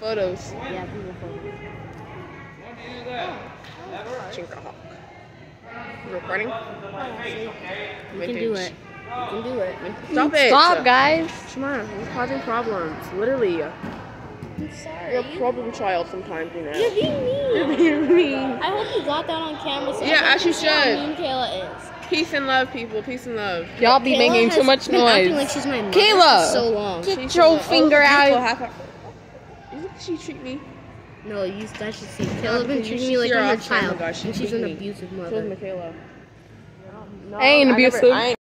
Photos. Yeah, Google photos. Chinkerhawk. Recording? You can do it. You can do it. Stop it. Stop, guys. Come on, you're causing problems. Literally. I'm sorry. You're a problem child sometimes, you know. You're being mean. You're being mean. I hope you got that on camera. So Yeah, as you see how should. mean Kayla is. Peace and love, people. Peace and love. Y'all be Kayla making too has much been acting noise. like she's my mother Kayla, for so long. get your finger out. You look, she treat me. No, you guys should see. Kayla's been treating me like I'm her child, and she's an abusive So is mother. Michaela. I ain't abusive.